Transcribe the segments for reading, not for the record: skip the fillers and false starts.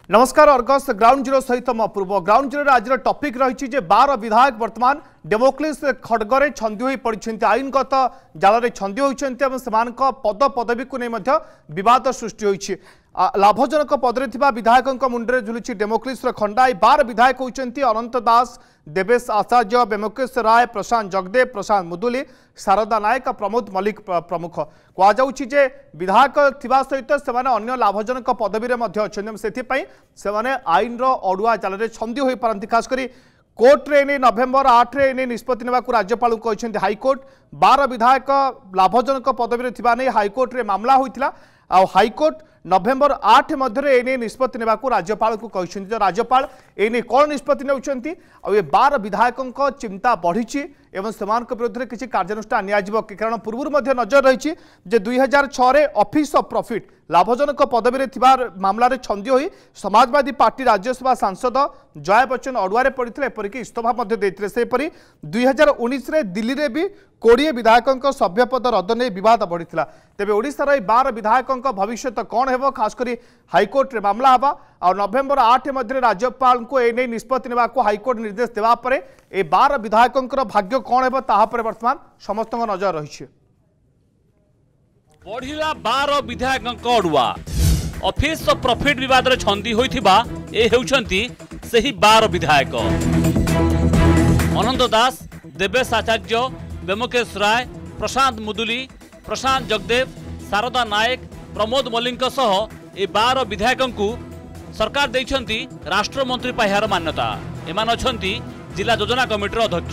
नमस्कार Argus ground zero सहित मो पूर्व ग्राउंड जीरो आज टॉपिक रही 12 विधायक वर्तमान डेमोक्रेस खड्गरे छंदी हो पड़ी आईनगत जाल छंदी होती पद पदवी को नहीं विवाद सृष्टि होती लाभजनक पदरे विधायक मुंडे झुलुची डेमोक्रेस खंडा 12 विधायक होती अनंत दास देवेश आचार्य बेमकेश राय प्रशांत जगदेव प्रशांत मुदुली शारदा नायक प्रमोद मल्लिक प्रमुख कहुच्छी जे विधायक थिबा सहित से अन्य लाभजनक पदवी से आईन अड़ुआ जाल छंदी हो पारती खासकर कोर्टे ने नवेम्बर 8 रे निष्पत्ति नेबा राज्यपाल कहते हाइकोर्ट 12 विधायक लाभजनक पदवी नहीं हाइकोर्ट रे मामला होता हाइकोर्ट नवेम्बर 8 मध्य निष्पत्ति नेबा राज्यपाल को कहते राज्यपाल एने कौन निष्पत्ति नेउछंती ये 12 विधायकों चिंता बढ़ी एवं सेमान विरुद्ध में किसी कार्यानुष्ठान नियाजिबो कारण पूर्व नजर रही 2006 रे ऑफिस ऑफ प्रॉफिट लाभजनक पदवी मामलें छंदी होई समाजवादी पार्टी राज्यसभा सांसद जया बच्चन अड़ुआरे पड़ते एपरिक इस्तफा सेपरी 2019 रे दिल्ली रे भी 20 विधायकों सभ्य पद रद्द नहीं विवाद बढ़ी तेज ओडिशार 12 विधायकों भविष्य कौन है खासकर हाइकोर्ट रे मामला हवा और नवेम्बर 8 मध्य राज्यपाल को एने निष्पत्ति नेबा हाइकोर्ट निर्देश देवा परे ए 12 विधायकों भाग्य कौन है वर्तमान समस्त नजर रही बढ़िला 12 विधायकों अड़ुआ ऑफिस ऑफ प्रॉफिट विवाद छंदी होइथिबा ए हेउछंती सेही 12 विधायक अनंत दास देवेश आचार्य बेमकेश राय प्रशांत मुदुली प्रशांत जगदेव शारदा नायक प्रमोद मल्लिक सह ए 12 विधायकों सरकार देइछंती राष्ट्रमंत्री पाह्यार मान्यता एमान अछंती जिला योजना कमिटीर अध्यक्ष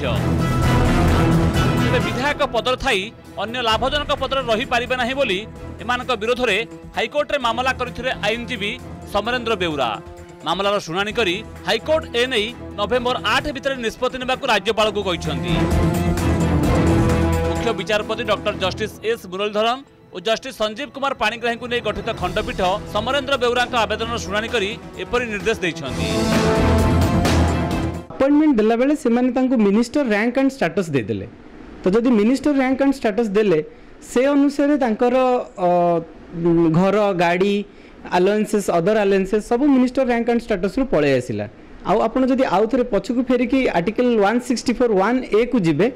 विधायक पदर थाई अन्य लाभजनक पदर रही पारिबे नाही बोली एमानक विरोध रे हाइकोर्ट रे मामला करिथिले आईनजीवी समरेंद्र बेउरा मामलार शुणाणी करी हाइकोर्ट ए नहीं नवेम्बर 8 भितर निष्पत्ति नेबाकू राज्यपाल को कहिसंती मुख्य विचारपति डॉक्टर जस्टिस एस मुरलीधरन और जस्टिस संजीव कुमार पाणिग्राही को नहीं गठित खंडपीठ समरेंद्र बेउरा आवेदन शुणाणी करी एपरि निर्देश दैछंती अपॉइंटमेंट देला बेले से मिनिस्टर रैंक एंड स्टेटस दे देले तो जदि मिनिस्टर रैंक एंड स्टेटस देले से अनुसार तांकर घर गाड़ी अलाउंसेस अदर अलाउंसेस सब मिनिस्टर रैंक एंड स्टेटस रु पळे आसिला आपण जदि आउ थरे पछकु फेरिकी आर्टिकल 164 1A को जिबे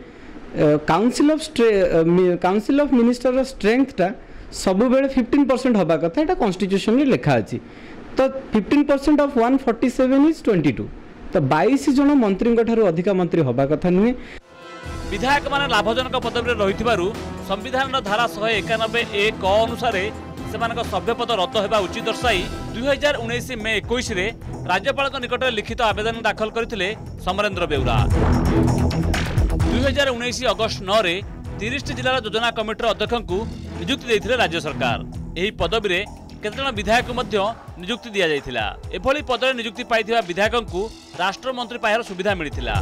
काउंसिल ऑफ मिनिस्टर स्ट्रेंथ सब बेले 15% हवा कथा एटा कॉन्स्टिट्यूशन रे लिखा अछि तो 15% ऑफ 147 इज 22 तो 22 जन मंत्री ठारू अधिका मंत्री हवा कथा नुहे विधायक माने लाभजनक पदवी रही संविधान धारा 191A क अनुसार सेमानक सभ्य पद रद्द होगा उचित दर्शाई 2019 मे 21 रे राज्यपाल निकट लिखित आवेदन दाखल करथिले समरेंद्र बेउरा 2019 अगस्ट 9 रे 30 जिलार योजना कमिटीर अध्यक्ष को नियुक्ति देथिले राज्य सरकार एही पदवी रे केतजन विधायक मध्य नियुक्ति दिया जायथिला एभली पदरे नियुक्ति पाइथिबा विधायक को राष्ट्रमंत्री पाह्यार सुविधा मिलिथिला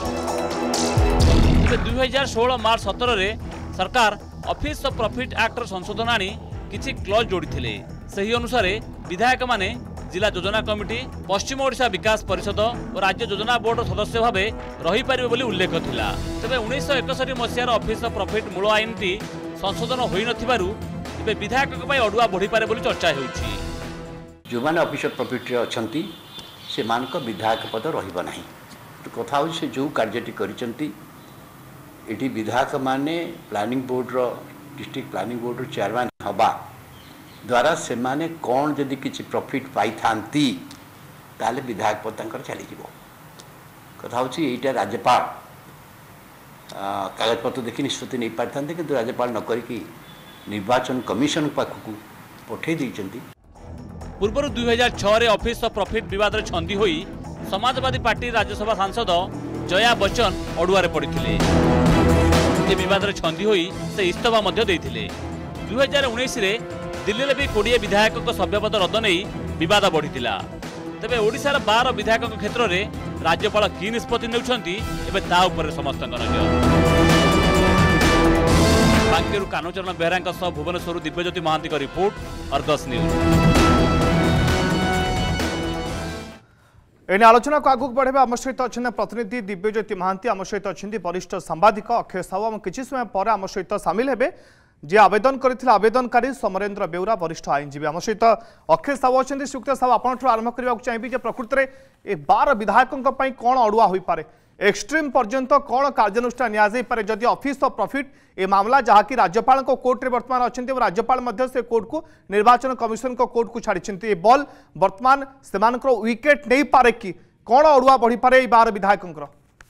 2016 मार्च 17 रे सरकार ऑफिस ऑफ प्रॉफिट एक्ट संशोधन आनी किछि क्लॉज जोड़िथिले सही अनुसार विधायक माने जिला योजना कमिटी पश्चिम ओडिशा विकास परिषद और राज्य योजना बोर्ड सदस्य भावे रही पारिबे बोली उल्लेख थिला तबे 1961 मसियार ऑफिस ऑफ प्रॉफिट मूल आईन टी संशोधन होई नथिबारु तबे विधायक पई अडुआ बढ़ी पारे बोली चर्चा हेउछि जो माने ऑफिस ऑफ प्रॉफिट रे अछंती से मानक विधायक पद रहिबो नाही तो कथा हो से जो कार्यटी करिसंती एटी विधायक माने प्लानिंग बोर्ड रो डिस्ट्रिक्ट प्लानिंग बोर्ड रो चेयरमैन हबा द्वारा से माने कौन जदि किसी प्रॉफिट पाई थांती ताले विधायक पद तंकर चली जीवो कथा होची एटा राज्यपाल कागज पत्र देखि निष्पत्ति नहीं पारि थांते किंतु राज्यपाल न करी कि निर्वाचन कमिशन पाखकु पठे दैचंती पूर्व 2006 रे ऑफिस ऑफ प्रॉफिट विवाद रे छंदी होई समाजवादी पार्टी राज्यसभा सांसद जया बच्चन अड़ुआरे पड़िथिले ए विवाद रे छंदी होई से इस्तफा मध्य देथिले 2019 रे दिल्ली रे भी 20 विधायक सभ्यपद रद्द नहीं विवाद बढ़ीला तेबे ओडिशार 12 विधायक क्षेत्र में राज्यपाल की निष्पत्ति नेउछंती एबे ता ऊपर समस्त नजर बांकेरु कानूचरण बेहरा सह भुवनेश्वर दिव्यज्योति महांती का रिपोर्ट अर्गस न्यूज एने आलोचना को आगुक बढ़े आम सहित अच्छा प्रतिनिधि दिव्यज्योति महांती आम सहित अच्छा वरिष्ठ सांबादिक अक्षय साहू किसी समय पर आम सहित सामिल हेबे जे आवेदन करथिले आवेदनकारी समरेंद्र बेउरा वरिष्ठ आईनजीवी आम सहित अखिल साहू अच्छा श्रीयुक्त साहू आपठ आरंभ करने चाहिए जे प्रकृत में ए 12 विधायकों कौन अड़ुआ हो पारे एक्सट्रीम पर्यंत कौन कार्यानुष्ठान नियाजाई जदि ऑफिस ऑफ प्रॉफिट ए मामला जहाँकि राज्यपाल कोर्ट में वर्तमान अच्छा राज्यपाल से कोर्ट को निर्वाचन कमिशन को कोर्ट को छाड़ी बॉल वर्तमान से विकेट नहीं पारे कि कौन अड़ुआ बढ़ी पारे 12 विधायकों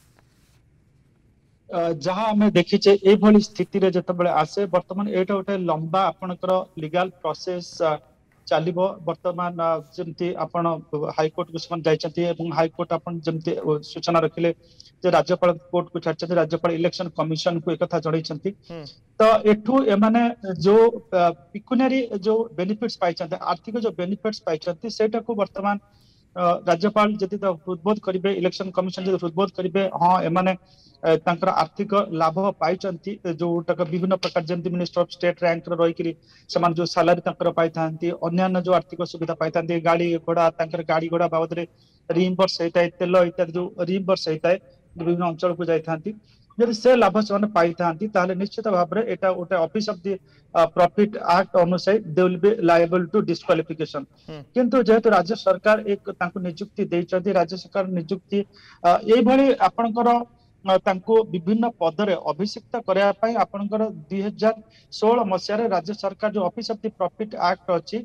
जहाँ आम देखीचे ये स्थिति रे जतबेले आसे वर्तमान एटा गोटे लंबा आपनकर लीगल प्रोसेस चलिबो वर्तमान जमती आपण हाईकोर्ट को समान जाइछथि एवं हाईकोर्ट आपण जमती सूचना रखिले जे राज्यपाल कोर्ट को छाड़छथि राज्यपाल इलेक्शन कमिशन को एक कथा जणैछथि तो एठू एमाने जो पिकुनरी जो बेनिफिट्स पाइछथि आर्थिक जो बेनिफिट्स पाइछथि सेटा को वर्तमान राज्यपाल जति हृदबोध करिवे इलेक्शन कमिशन जति हृदबोध करिवे हां एमाने तांकर आर्थिक लाभ पाइचंती जो विभिन्न प्रकार जमती मिनिस्टर ऑफ स्टेट रैंक रही समान जो सैलरी तांकर पाई थांती अन्य जो आर्थिक सुविधा पाई थांती गाड़ी घोड़ा तांकर गाड़ी घोड़ा बाबद रे रिइंबर्स होता है तेल इत्यादि जो रिइंबर्स होता है विभिन्न अंचल को जाई थांती यदि से लाभ से पाई थांती ताले निश्चित भाव में एटा गोटे office of the profit act अनुसार they will be liable to disqualification किंतु जेहेतु राज्य सरकार एक तांको नियुक्ति देइछथि राज्य सरकार नियुक्ति एई भली आपनकर तांको विभिन्न पदरे अभिषिक्त करया पई आपनकर 2016 मसिया रे राज्य सरकार जो office of the profit act अछि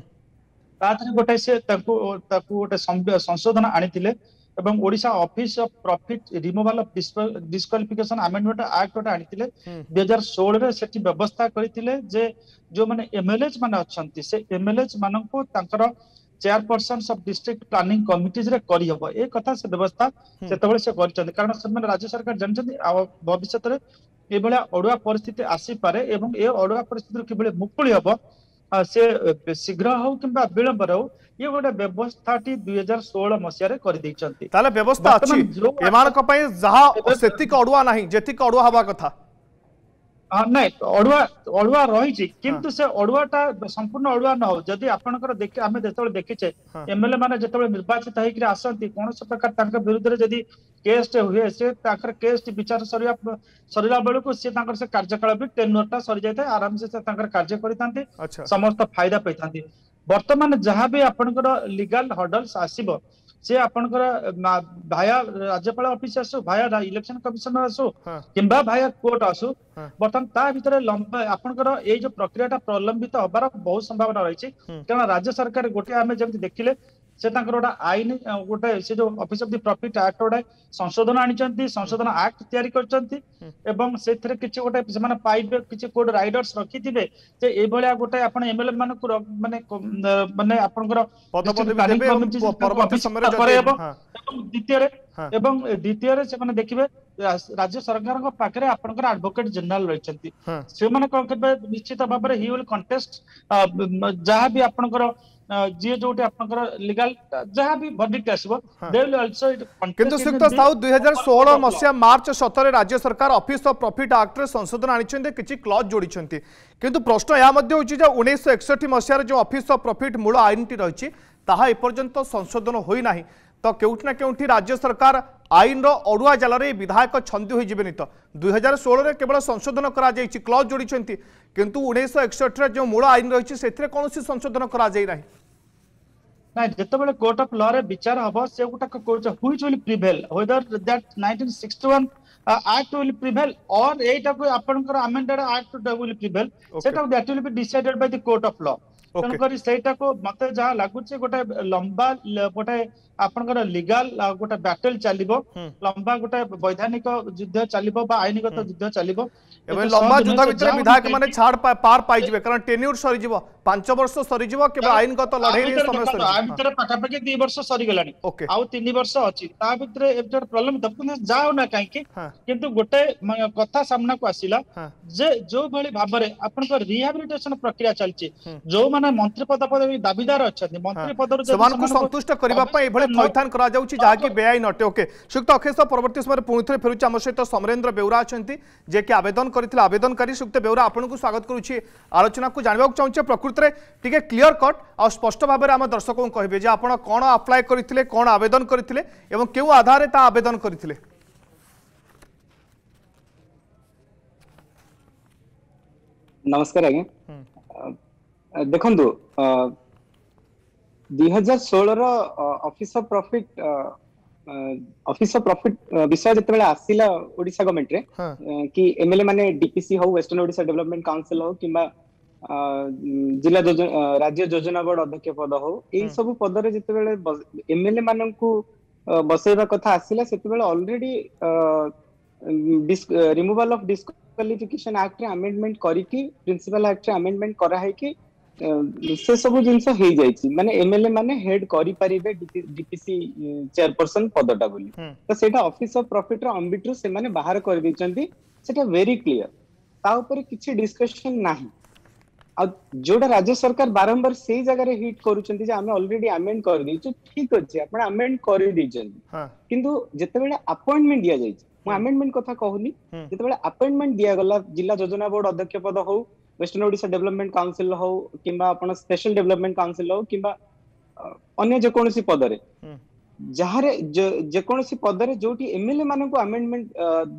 ताथरे गोटे से तांको गोटे संशोधन आनिथिले एवं Odisha office of profit removal of disqualification amendment act गोटे आनिथिले 2016 रे सेठी व्यवस्था करथिले जे जो माने एमएलएज माने अछंती से एमएलएज मानको तांकर chairperson of district planning committees रे करी हबो ए कथा से व्यवस्था सेतबेले से करचंदी कारण से राज्य सरकार जानचंदी भविष्य रे ए बळा अडुआ परिस्थिति आसी पारे एवं ए अडुआ परिस्थिति किबळे मुक्ति हबो से शीघ्र हो किंबा विलंब हो ये गोटे व्यवस्था 2016 मसिया रे कर दैचंती ताले व्यवस्था अछि एमानक पई जहा सेतिक अडुआ नाही जेतिक अडुआ हबा कथा नहीं अड़ुआ रही किंतु से अड़ुआटा संपूर्ण अड़ुआ न हो जदि आपनकर देखे आमे जेतबे देखिचे एमएलए माने जेतबे निर्वाचित होइकरी आसंती कोन से प्रकार तांकर विरुद्ध रे जदि केस हुए से तांकर केस विचार सरिला बेलू को से तांकर से कार्यकाल भी टेन्योरटा सरि जाय आराम से तांकर कार्य करितांती समस्त फायदा पैतांती वर्तमान जहां भी आपनकर लीगल हर्डल्स आसीबो से आपनकर भाया राज्यपाल ऑफिस आसो भाया इलेक्शन कमिशनर आसो किंबा भाया कोर्ट आसो बर्तमान ता भीतर लंबा आपनकर ए जो प्रक्रियाटा प्रलंबित होबार बहुत संभावना रही कारण राज्य सरकार गोटे आमे जेमति देखिले से तांकर गोटा आईन गोटे से जो office of the profit act गोटे संशोधन आनिचंती संशोधन एक्ट तैयारी करचंती एवं सेथरे किछि गोटे से माने पाइबे किछि कोड राइडर्स रखिथिबे जे ए भलिया गोटे आपण एमएलए मान को माने माने आपनकर पदपदवी देबे परवर्ती समय रे एवं द्वितीय रे से माने देखिबे राज्य सरकार को पाखरे आपनकर एडवोकेट जनरल रहिचंती से माने कोन करबे निश्चित भाव रे ही विल कंटेस्ट जहां भी आपनकर जे जोटे आपनकर लीगल जहां भी वर्डिक्ट आसीबो दे विल आल्सो किंतु श्रीयुक्त साहू 2016 मसिया मार्च 17 राज्य सरकार ऑफिस ऑफ प्रॉफिट एक्ट रे संशोधन आनिछन्ते किछि क्लॉज जोडिछन्ते किंतु प्रश्न या मध्ये होछि जे 1961 मसिया रे जो ऑफिस ऑफ प्रॉफिट मूल आईनटी रहिछि ताहा ए पर्यंत संशोधन होई नाही तो केउठ ना केउठी राज्य सरकार आईन रो अडुआ जाल रे विधायक छंदी होई जिबेनी तो 2016 रे केवल संशोधन करा जायछि क्लॉज जोडिछन्ते किंतु 1961 रे जो मूल आईन रहिछि सेथिरे कोनोसी संशोधन करा जाय नाही ना जेतबेले कोर्ट ऑफ लॉ रे विचार हबो से गोटा court which will prevail whether that 1961 act will prevail और एटा को आपनकर अमेंडेड एक्ट विल प्रिवेल सेटा that will be decided by the court of law तन करी सेटा को मते जहा लागु छे गोटे लंबा गोटे आपनकर लीगल गोटे बैटल चलिबो लंबा गोटे वैधानिक युद्ध चलिबो बा आईनगत युद्ध चलिबो एबे लंबा युद्ध भीतर विधायक माने छाड़ पार पाई जिवे कारण टेन्यूर सरी जिवो 5 वर्ष सरी जिवो केवल आईनगत लड़ाई रे समय सरी आ भीतर पाका पाके 2 वर्ष सरी गेलानी आउ 3 वर्ष अछि ता भीतर एबजर प्रॉब्लम दपने जाओ ना काहे कि किंतु गोटे कथा सामना को आसीला जे जो भली भाबरे आपन को रिहैबिलिटेशन प्रक्रिया चलछि जो माने मंत्री पदवी दाबीदार अछथि मंत्री पदर समान को संतुष्ट करबा पई एभले थैथान करा जाउछि जाकी बेआईन अटे ओके सुक्त अखेश परवर्ती समय पुणी थे फेरुछि आम सहित समरेंद्र बेउरा अछंती जे कि आवेदन करथिले आवेदनकारी सुक्त बेउरा आपन को स्वागत करूछि आलोचना को जानबा चाहूछि प्रकृत रे टिके क्लियर कट आ स्पष्ट भाबे आम दर्शकों कहबे जे आपन कोन अप्लाई करथिले कोन आवेदन करथिले एवं केउ आधार रे ता आवेदन करथिले नमस्कार आज्ञा देखु 2016 ऑफिस ऑफ प्रॉफिट विषय जिते आसला ओडिशा गवर्नमेंट रे कि एमएलए माने डीपीसी हो वेस्टर्न ओडिशा डेवलपमेंट काउंसिल हो किंबा जिला राज्य योजना बोर्ड अध्यक्ष पद हो यही सब पद रे जिते एमएलए मानन को बसैबा कथा आसला से already removal of disqualification act रे अमेंडमेंट करिकी प्रिंसिपल एक्ट रे अमेंडमेंट करा है कि से सब जिनस हो जाइछि माने एमएलए माने हेड करि परिबे डीपीसी चेयरपर्सन पदटा बोली तो सेटा ऑफिस ऑफ प्रॉफिट रो अम्बिट से माने बाहर कर दैचंती सेटा वेरी क्लियर ता ऊपर किछि डिस्कशन नाही आ जोडा राज्य सरकार बारंबार सेही जगह रे हिट करूचंती जे हमें ऑलरेडी अमेंड कर दैछु ठीक अछि आपण अमेंड कर दैचंती किंतु जते बेले अपॉइंटमेंट दिया जाइछि मु अमेंडमेंट कथा कहूनी जते बेले अपॉइंटमेंट दिया गला जिला योजना बोर्ड अध्यक्ष पद हो वेस्टर्न ओडिशा डेवलपमेंट काउंसिल हो किंबा आपण स्पेशल डेवलपमेंट काउंसिल हो किंबा अन्य जे कोनोसी पद रे जहारे जे कोनोसी पद रे जोटी एमएलए मानन को अमेंडमेंट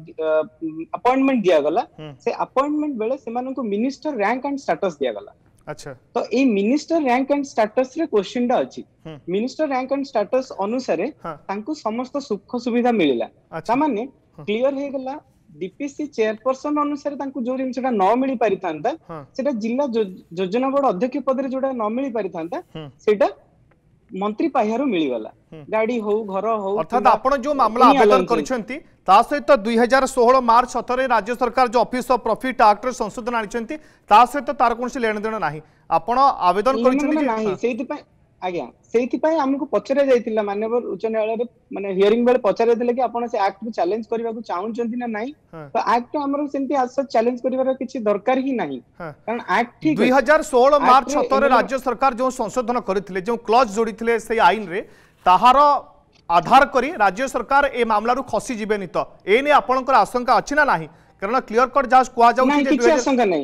अपॉइंटमेंट दिया गला से अपॉइंटमेंट बेले से मानन को मिनिस्टर रैंक एंड स्टेटस दिया गला अच्छा तो ए मिनिस्टर रैंक एंड स्टेटस रे क्वेश्चन डा अछि मिनिस्टर रैंक एंड स्टेटस अनुसार तांको समस्त सुख सुविधा मिलिला अच्छा माने क्लियर हे गला डीपीसी चेयरपर्सन अनुसार तांको जो जिनसटा न मिली पारि थांता सेटा जिला योजना बोर्ड अध्यक्ष पद रे जोडा न मिली पारि थांता सेटा मंत्री पाहियारो मिली गला गाड़ी हो घर हो अर्थात आपण जो मामला आवेदन करिसेंती ता सहित 2016 मार्च 17 राज्य सरकार जो ऑफिस ऑफ प्रॉफिट एक्ट रे संशोधन आनिसेंती ता सहित तार कोनसी लेन देन नाही आपण आवेदन करिसेंती नाही सेति पय आज्ञा सेति पय हमकु पचरे जाइतिला माननीय उच्च न्यायालय रे माने हियरिंग बेले पचरे दिले कि आपण से एक्ट को चैलेंज करबा को चाहउचंती ना नाही तो एक्ट हमर सेंती आज चैलेंज करिवार किछि दरकार ही नाही कारण एक्ट ठीक 2016 मार्च 17 राज्य सरकार जो संशोधन करथिले जो क्लॉज जोड़ीथिले से आईन रे ताहार आधार करी राज्य सरकार ए मामला रु खसी जिबेनी तो एने आपनकर आशंका अछि ना नाही कारण क्लियर कट जास कुआ जाउ कि किछि आशंका नाही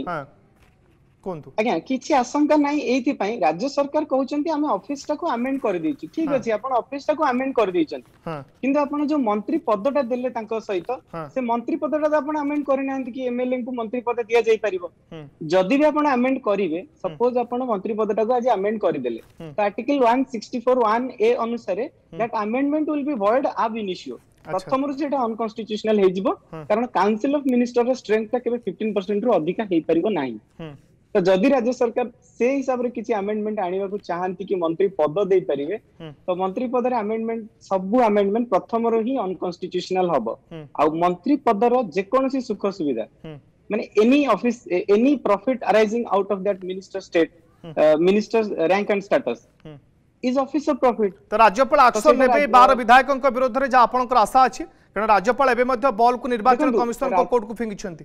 कोंतु आज्ञा किछि आशंका नाही एथि पई राज्य सरकार कहउचंती हमें ऑफिस टा को अमेंड कर देछि ठीक अछि आपण ऑफिस टा को अमेंड कर देछंती किंतु आपण जो मंत्री पदटा देले तांको सहित से मंत्री पदटा आपण अमेंड करि नांती कि एमएलए को मंत्री पद दिया जाई परिबो जदि भी आपण अमेंड करिवे सपोज आपण मंत्री पदटा को आज अमेंड करि देले तो आर्टिकल 164(1) ए अनुसार that amendment will be void ab initio प्रथम जेटा अनकॉन्स्टिट्यूशनल हे जिवो कारण काउंसिल ऑफ मिनिस्टर रो स्ट्रेंथ ता केबे 15% रो अधिक हे परिबो नाही तो जदि राज्य सरकार से हिसाब रे किछि अमेंडमेंट आनिबा को चाहंती कि मंत्री पद दे परिवे तो मंत्री पद रे अमेंडमेंट सब अमेंडमेंट प्रथम रो ही अनकॉन्स्टिट्यूशनल हबो आ मंत्री पद रो जे कोनसी सुख सुविधा माने any office any profit arising out of that minister state minister rank and status is office of profit तो राज्यपाल एक्शन नेबे 12 विधायकन को विरोध रे जा आपनकर आशा अछि कारण राज्यपाल एबे मध्ये बॉल को निर्वाचन कमिशन को कोर्ट को फिंगिछंती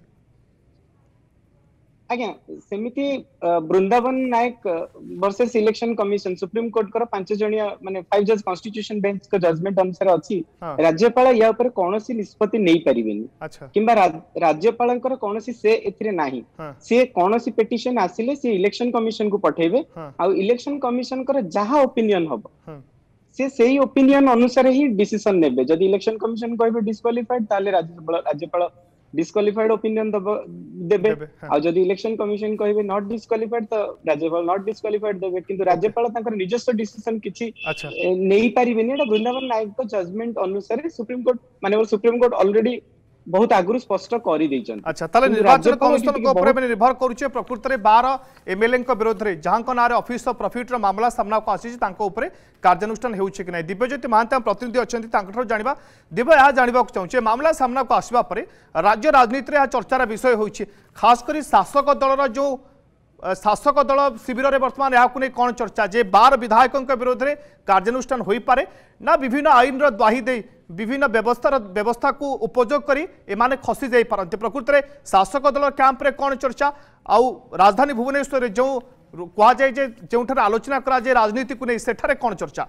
आज्ञा सेमिति Brindaban Nayak versus election commission supreme court कर 5 जणिया माने 5 जज कॉन्स्टिट्यूशन बेंच का जजमेंट अनुसार अछि राज्यपाल या ऊपर कोनोसी निष्पत्ति नै परिबेनी किबा राज्यपालंकर कोनोसी से एथिरे नाही से कोनोसी पिटिशन आसिले से इलेक्शन कमिशन को पठेबे आ इलेक्शन कमिशन कर जहा ओपिनियन हबो से सेही ओपिनियन अनुसार ही डिसीजन नेबे जदि इलेक्शन कमिशन कहबे डिस्क्वालिफाइड ताले राज्यपाल डिस्क्वालिफाइड ओपिनियन देबे आ जदि इलेक्शन कमिशन कहबे नॉट डिस्क्वालिफाइड तो राज्यपाल नॉट डिस्क्वालिफाइड देबे किंतु राज्यपाल ताकर निजस्व डिसीजन किछि नै परिबेनी एटा वृंदावन नायक को जजमेंट अनुसार सुप्रीम कोर्ट माने सुप्रीम कोर्ट ऑलरेडी बहुत आगुरु स्पष्ट करि दैछन अच्छा ताले निर्वाचन कमिशन को ऊपर में निर्भर करूचे प्रकृति रे 12 एमएलए को विरोध रे जहां को नारे ऑफिस ऑफ प्रॉफिट रो मामला सामना को आसी तांको ऊपर कार्यानुष्ठान हेउचे कि नै दिव्यज्योति महांत प्रतिनिधि अछंती तांकठो जानिबा दिव्य या जानिबा को चाहूचे मामला सामना को आसीबा परे राज्य राजनीति रे आ चर्चार विषय होइचे खास करी शासक दल रो जो शासक दल शिविर में बर्तमान यहाँ नहीं कौन चर्चा जे 12 विधायकों के विरोध में कार्यानुष्ठान हो पारे ना विभिन्न आईन द्वाही दे विभिन्न व्यवस्था को उपयोग करी एमाने खसी जाई पारंते प्रकृति में शासक दल कैंप रे कौन चर्चा आउ राजधानी भुवनेश्वर जो कह जाए जो आलोचना करा जाए राजनीति को नहीं सेठारे कौन चर्चा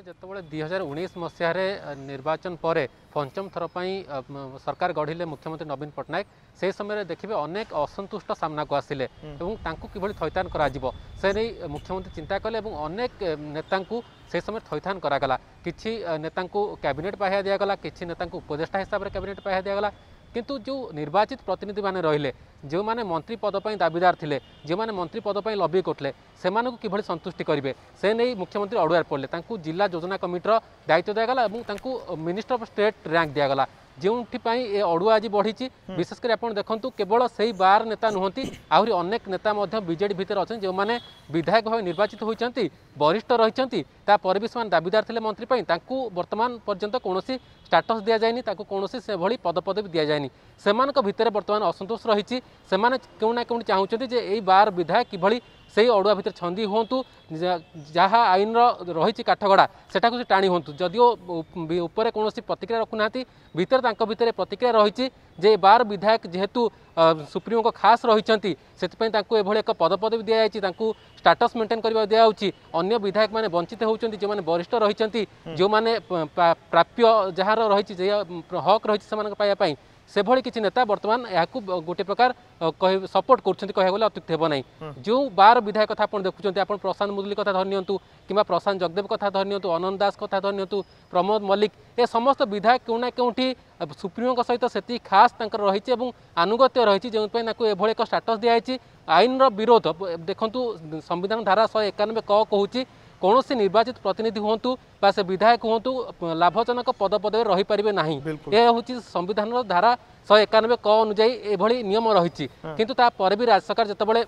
ଯେତେବେଳେ 2019 ମସିହାରେ ନିର୍ବାଚନ ପରେ ପଞ୍ଚମ ଥର ପାଇଁ ସରକାର ଗଢ଼ିଲେ ମୁଖ୍ୟମନ୍ତ୍ରୀ ନବୀନ ପଟ୍ଟନାୟକ ସେ ସମୟରେ ଦେଖିବେ ଅନେକ ଅସନ୍ତୁଷ୍ଟ ସାମ୍ନାକୁ ଆସିଲେ ଏବଂ ତାଙ୍କୁ କିଭଳି ଥଇଥାନ କରାଯିବ ସେ ନେଇ ମୁଖ୍ୟମନ୍ତ୍ରୀ ଚିନ୍ତା କଲେ ଏବଂ ଅନେକ ନେତାଙ୍କୁ ସେ ସମୟରେ ଥଇଥାନ କରାଗଲା। କିଛି ନେତାଙ୍କୁ କ୍ୟାବିନେଟ୍ ପାହ୍ୟା ଦିଆଗଲା, କିଛି ନେତାଙ୍କୁ ଉପଦେଷ୍ଟା ହିସାବରେ କ୍ୟାବିନେଟ୍ ପାହ୍ୟା ଦିଆଗଲା। किंतु जो निर्वाचित प्रतिनिधि माने रहिले जो माने मंत्री पद पर दाबीदार थिले जो माने मंत्री पद पर लबी करते से किभली संतुष्टि करेंगे से नहीं मुख्यमंत्री अड़ुआर पड़े जिला योजना कमिटर दायित्व दिगला और मिनिस्टर ऑफ स्टेट रैंक दिगला जो ये अड़ुआ आज बढ़ी विशेषकर आप देखु केवल से बार नेता नुहति आहरी अनेक नेता बीजेडी भितर अच्छा जो मैंने विधायक भाव निर्वाचित होती वरिष्ठ रही भी से दाबीदार थे मंत्री बर्तमान पर्यंत कौन स्टाटस दि जाए कौन से भली पदपदवी दि जाए से भितर बर्तमान असंतोष रही क्यों ना क्यों चाहते जे बार विधायक किभली से अड़ुआ भितर छंदी हूँ जहाँ आईन रही काठगड़ा सेटा से टाणी हूँ जदिओ उपर कौन प्रतिक्रिया रखुना भितर भितर प्रतिक्रिया रही जे बार विधायक जेहेतु सुप्रीमो को खास रही से एक पदपदवी दि जाए स्टाटस मेंटेन करने दिखाई अन्य विधायक मैंने वंचित होती जो मैंने वरिष्ठ रही जो मैंने प्राप्य जार रही हक रही से भली किसी नेता वर्तमान यहाँ गोटे प्रकार सपोर्ट कर अत्युक्त हो ना जो बार विधायक कथा आप देखुं आप प्रशांत मुदुली कथा धरनी कि प्रशांत जगदेव कथा धरनी अनंत दास कथा धरनी प्रमोद मल्लिक ए समस्त विधायक क्यों ना क्योंटी सुप्रीमो सहित से खास रही आनुगत्य रही जो एभली एक स्टाटस दिखाई आईन विरोध देखु संविधान धारा 191 क कहूँ कौन से निर्वाचित प्रतिनिधि हूँ से विधायक हूँ लाभजनक पदपदवी रही पारे ना यह हूँ संविधान धारा 191 क अनुजाई एभली नियम रही किंतु तापर भी राज्य सरकार जितेबाला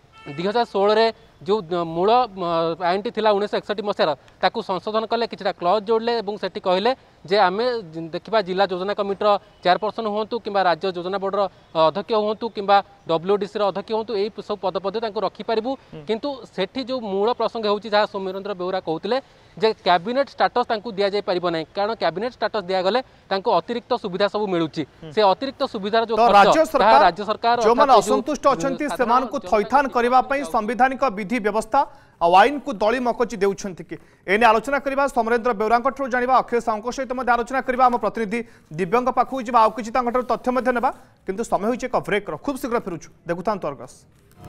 2016 जो मूल आईन टी 1961 मसीहार संशोधन कले कि क्लज जोड़ले से कहले जे आम देखा जिला योजना कमिटर चेयरपर्सन हूँ कि राज्य योजना बोर्ड अध्यक्ष हूँ कि WDC अध्यक्ष हूँ यही सब पदपदवी रखिपारू किंतु सेठी जो मूल प्रसंग हो सौम्यरेन्द्र बेउरा कहते जे कैबिनेट स्टाटस दि जाए पार ना कारण कैबिनेट स्टाटस दिगले अतिरिक्त सुविधा सब मिलूँ से अतिरिक्त सुविधार जो राज्य सरकार जो माने असंतुष्ट अछंती सेमान को थैथान करबा पई संवैधानिक विधि व्यवस्था और आईन को दली मकची देउछंती कि एने आलोचना करबा समरेंद्र बेउरांकठू जानिबा अक्षय साहू सहित मध्य आलोचना करबा हम प्रतिनिधि दिव्यंग पाखु जिबा आ किछि तांकठू तथ्य मध्य नेबा किंतु समय होइछ एक ब्रेक रो खूब शीघ्र फेरुछु देखुतान तर्गस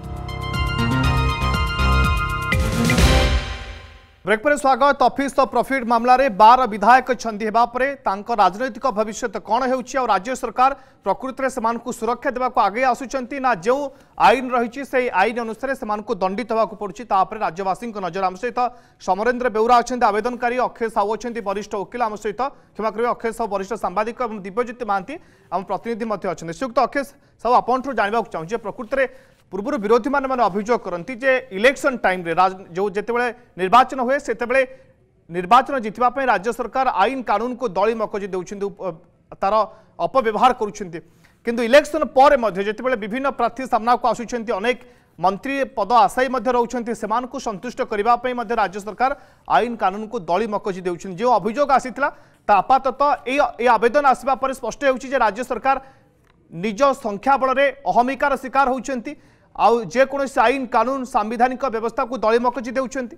ब्रेक पर स्वागत ऑफिस ऑफ प्रॉफिट मामला रे 12 विधायक छंदी हेबा परे तांको राजनैतिक भविष्य कौन होउछि और राज्य सरकार प्रकृति में सेमान को सुरक्षा देवा को आगे आसुचंती ना जो आईन रही से आईन अनुसार सेमान को दंडित होगा पड़ुछि तापर राज्यवासी नजर आम सहित समरेंद्र बेउरा अच्छा आवेदनकारी अक्षय साहू अच्छा वरिष्ठ वकिल आम सहित क्षमा करेंगे अक्षय साहू वरिष्ठ सांबादिक और दिव्यज्योत महांती आम प्रतिनिधि अच्छा श्रीयुक्त अक्षय साहू आपंठू जानवा चाहूँ प्रकृति में पूर्व विरोधी मैंने अभियोग करती जे इलेक्शन टाइम रे जो जितेबाला निर्वाचन हुए से निर्वाचन जितवाई राज्य सरकार आईन कानून को दली मकजी देउछिंती तार अपव्यवहार करुछिंती किंतु इलेक्शन पर जितेबाला विभिन्न प्रार्थी सामना को आसुछंती अनेक मंत्री पद आशायी रोचंती सेमान को संतुष्ट करने राज्य सरकार आईन कानून को दली मकजी देउछिंती जो अभियोग आसीथिला ता आपाततः ए आवेदन आसबा पर स्पष्ट होउछि जे राज्य सरकार निज संख्या बल रे अहमिकार शिकार होउछंती आउ जे कोनोसी आईन कानून संवैधानिक व्यवस्था को दली मकजी देउछंती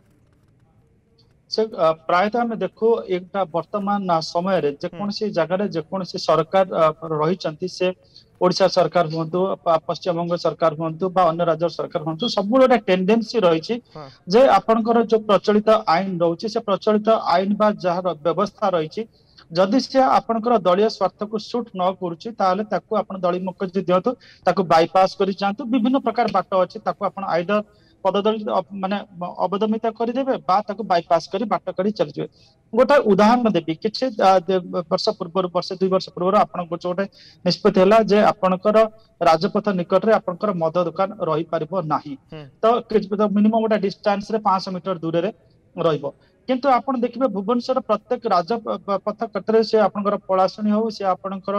से प्रायतः आम देखो एक वर्तमान समय रे जेकोसी जगह जेकोसी सरकार रही से ओडिशा सरकार हूँ पश्चिम बंग सरकार हूँ अन्य राज्य सरकार हूँ सब गोटे टेंडेंसी रही जे आपनकर जो प्रचलित आईन रोचे से प्रचलित आईन बा जहाँ व्यवस्था रही जदि से आपनकर दलीय स्वार्थ को सुट न करुच्ची दली मकजी दिंतु बाईपास कर जातु विभिन्न प्रकार बाट अच्छी आइदर पददलित माने अवदमित करदेवे बाईपास कर बाट कर चलि गोटे उदाहरण देवी किसी वर्ष पूर्व वर्ष 2 वर्ष पूर्व आप गोटे निष्पत्ति है जे आपनकर राजपथ निकट में आपनकर मद दुकान रही पारिबो नाही तो मिनिमम गोटे डिस्टेंस रे 500 मीटर दूर रे रहिबो किंतु आपण देखिबे भुवनेश्वर प्रत्येक राजपथ कटरे से आपनकर पलासणी हो से आपनकर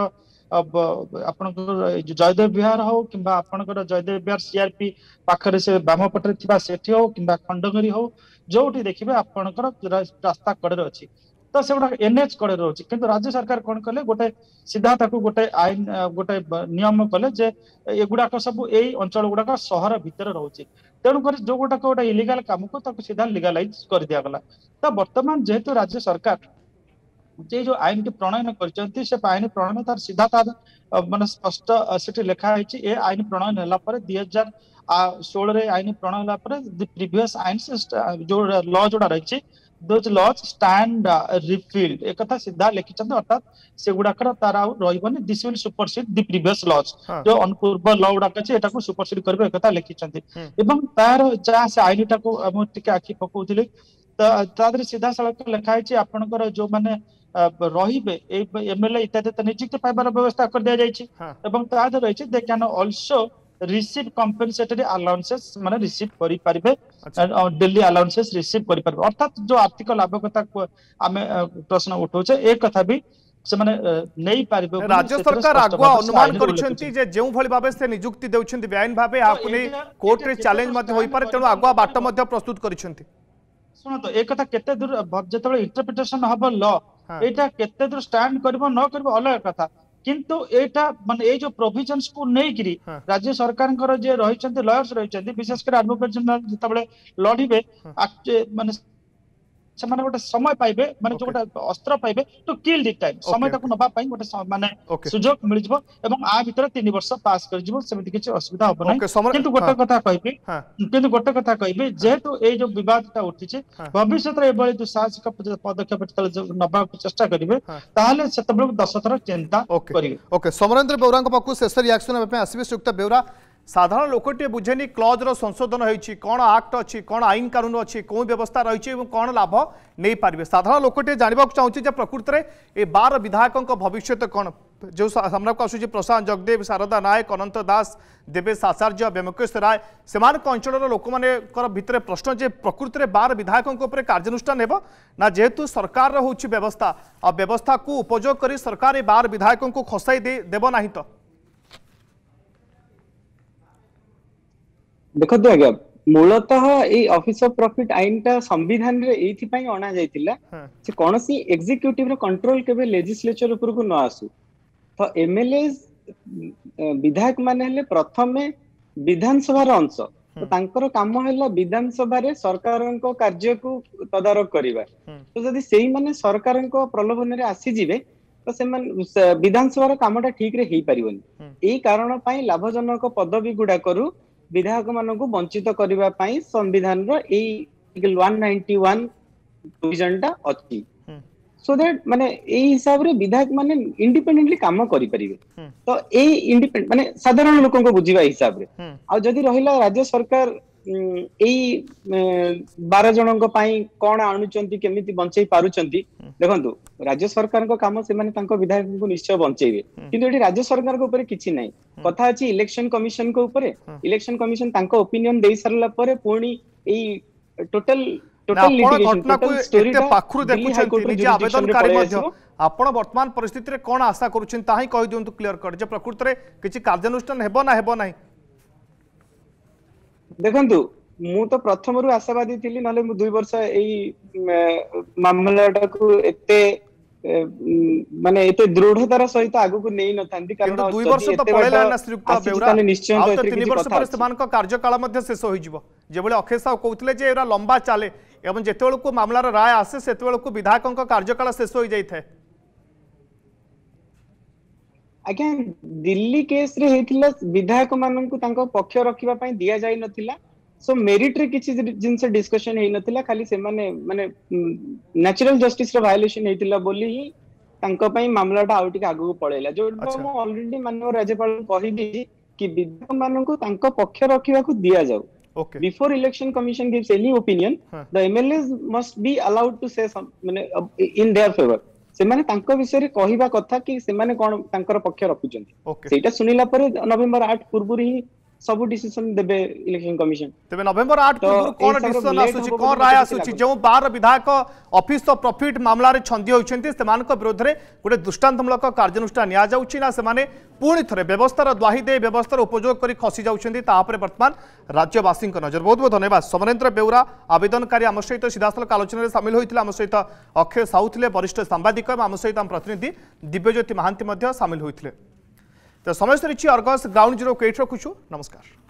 जयदेव विहार हो कि आपनकर जयदेव विहार सीआरपी पाखरे से बाम पटरे थिबा सेठी हो कि खंडगिरी हो जोठी देखिबे आपनकर रास्ता कड़े अच्छी तो से गोटे एनएच कड़े रोचे किंतु राज्य सरकार कौन कले गोटे सीधा ताकू गोटे आईन गोटे नियम कले जे एगुड़ाक सब यही अंचल गुड़ाक सहर भितर रोचे तेणुकर जो गोटे इलिगाल काम को सीधा लिगालाइज कर दिया गला। तो वर्तमान जेहेतु राज्य सरकार जे जो आईन की प्रणयन करचंती से आईन प्रणयन तार सीधा तार माने स्पष्ट सेठी लिखा है ये आईन प्रणयन होला पर 2016 रे आईन प्रणयन होला पर द प्रीवियस आईन जो लॉ जोड़ा रही दोज लॉज स्टैंड रिफिल्ड एक कथा सीधा लिखिछन अर्थात से गुडाकर तार आ रहिबनी this will supersede the previous laws जो अनपूर्व लॉ गुडाक अछि एटा को सुपरसीड करबे एक कथा लिखिछन एवं तार जा से आईन टा को हम टिके आखि पकोथिले तादर सीधा सड़क लिखा है आपनकर जो माने रहिबे एमएलए इत्यादि तो नियुक्ति पाइबार व्यवस्था कर दिया जायछि एवं तादर रहिछि they can also receive compensatory allowances माने रिसीव करि परिबे डेली अलाउंसेस रिसीव करि परिबे अर्थात जो आर्थिक लाभ कथा आमे प्रश्न उठौछे एक कथा भी से माने नै परिबे। राज्य सरकार आगुआ अनुमान करछंती जे जेउ भली भाबे से नियुक्ति देउछंती बेआईन भाबे आकुने कोर्ट रे चैलेंज मध्ये होई पारे तेनु आगुआ बाट मध्ये प्रस्तुत करछंती। सुनो तो एक कथा केते दूर जतबे इंटरप्रिटेशन हबो लॉ एटा केते दूर स्टैंड करबो न करबो अलग कथा किंतु एटा माने ए जो प्रोविजंस को नै गिरी राज्य सरकार जे रहिचंती लॉयर्स रहिचंती विशेष कर एडवोकेट जनरल जतबे लढिबे माने ସେମାନେ ଗୋଟେ ସମୟ ପାଇବେ ମାନେ ଯୋ ଗୋଟେ ଅସ୍ତ୍ର ପାଇବେ ଟୁ କିଲ୍ ଦି ଟାଇମ୍ ସମୟ ତାକୁ ନବା ପାଇଁ ଗୋଟେ ମାନେ ସୁଯୋଗ ମିଳିଯିବ ଏବଂ आ ଭିତରେ 3 ବର୍ଷ ପାସ୍ କରିଯିବ ସେମିତି କିଛି ଅସୁବିଧା হ'ব ନାହିଁ। କିନ୍ତୁ ଗୋଟେ କଥା କହିବି ଯେହେତୁ ଏଇ जो विवादटा उठिছে ଭବିଷ୍ୟତରେ ଏଭଳି ଦୁଃସାହସିକ ପଦକ୍ଷେପ ନବାକୁ ଚେଷ୍ଟା କରିବେ ତାହେଲେ ସେତେବେଳେ 10 ଥର ଚିନ୍ତା କରିବେ। ओके समरेंद्र बेउराଙ୍କ पाखु शेष रिएक्शन पे आसीबे सुक्त बेउरा साधारण लोकटे बुझेनी क्लॉज रो संशोधन होईची कोन एक्ट अछि कोन आईन कानून अछि कोन व्यवस्था रहिछि एवं कोन लाभ नै पारिबे साधारण लोकटे जानिबा चाहूछि जे प्रकृति रे ए 12 विधायकक भविष्य कोन जो सामना को आसुछि प्रशांत जगदेव शारदा नायक अनंत दास देवेश आचार्य व्यमकेश राय सेमान अंचल लोक मानकर भितर प्रश्न जे प्रकृति रे 12 विधायकों ऊपर कार्यानुष्ठान हेबो ना जेहेतु सरकार रो होछि व्यवस्था आ व्यवस्था को उपयोग करी सरकार ए 12 विधायकों को खसाई देबो नाही तो देखो आज्ञा मूलतः ये ऑफिस ऑफ प्रॉफिट आईन टा संविधान रे एथि पई अना जायतिला से कोनसी एग्जीक्यूटिव रो कंट्रोल केबे लेजिस्लेचर ऊपर को न आसु तो एमएलए विधायक माने हले प्रथमे विधानसभा रो अंश तो तांकर काम हैला विधानसभा रे सरकारन को कार्य को तदारक करिबा तो जदी सेही माने सरकारन को प्रलोभन रे आसी जिवे तो सेमान विधानसभा रो कामटा ठीक रे हेई परिबनी एई कारण पई लाभजनक पदवी गुडा करू विधायक मानक वंचित करबा पई संविधान रो ए 191 प्रोविजन टा अछि सो दैट माने ए हिसाब रे विधायक माने इंडिपेंडेंटली काम करि परिबे तो ए इंडिपेंडेंट माने साधारण लोकन को बुझिबा हिसाब रे आ जदी रहिला राज्य सरकार ए 12 जनक पई कोन आणुचंती केमिति बंचै पारुचंती देखंतु राज्य सरकार को काम से माने तांको विधायक को निश्चय बंचैबे किंतु एठी राज्य सरकार को ऊपर किछि नै कथा अछि इलेक्शन कमिशन को ऊपर इलेक्शन कमिशन तांको ओपिनियन देई सरला परे पुणी ए टोटल लिटिगेशन टोटल स्टोरी टा पाखरु देखुछंती निजे आवेदनकारी मध्ये आपण वर्तमान परिस्थिति रे कोन आशा करूछन ताही कहि दियंतु क्लियर कर जे प्रकृति रे किछि कार्यानुष्ठान हेबो नाही देखंतु मु तो प्रथम रु आशावादी थिली नले मु 2 वर्ष एई मामलाटा को एते माने एते दृढ़तार सहित आगु को नै नथांती कारण 2 वर्ष तो पळेला ना श्रीयुक्त बेउरा निश्चय तो 3 वर्ष पर समान को कार्यकाल मध्ये शेष होई जिवो जेबळे अक्षय साहू कहउतले जे एरा लंबा चाले एवं जेतेबेळ को मामलार राय आसे सेतेबेळ को विधायकों का कार्यकाल शेष होई जाई थे अगेन दिल्ली केस रे हेतिला विधायक मानन को तांको पक्ष रखिबा पई दिया जाई नथिला सो मेरिट रे किछि जिनस डिस्कशन हेई नथिला खाली से माने नेचुरल जस्टिस रे वायलेशन हेतिला बोली ही तांको पई मामलाटा आउटी के आगु पळेला जो मो ऑलरेडी मानव राज्यपाल कहि दी कि विधायक मानन को तांको पक्ष रखिबा को दिया जाऊ before election commission gives any opinion the MLAs must be allowed to से माने इन देयर फेवर से माने तांको विषय रे कहिबा कथा कि से माने कोन तांकर पक्ष रखुचंती सेटा सुनिला परे नवेम्बर 8 पूर्व ही सब डिसीजन देबे इलेक्शन कमिशन तबे नवेम्बर 8 पूर्व कोन डिसीजन आसुची कोन राय आसुची जो 12 विधायक ऑफिस ऑफ प्रॉफिट मामला रे छंदी होइछंती सेमानक विरोध रे गोटे दृष्टांतमूलक कार्यानुष्ठान निया जाउची ना सेमाने पुणी थरे व्यवस्थार द्वाही दे व्यवस्थार उपयोग करी खसी जाउछंती तापरे वर्तमान राज्यवासी नजर बहुत बहुत धन्यवाद समरेंद्र बेउरा आवेदनकारी आम सहित सीधासलख आलोचना सामिल होइतिले आम सहित अक्षय साहू थिले वरिष्ठ सांबादिक आम सहित आम प्रतिनिधि दिव्यज्योति महांती सामिल होइतिले तो समय सरी अर्गस ग्राउंड जीरो 8 रखुछु नमस्कार।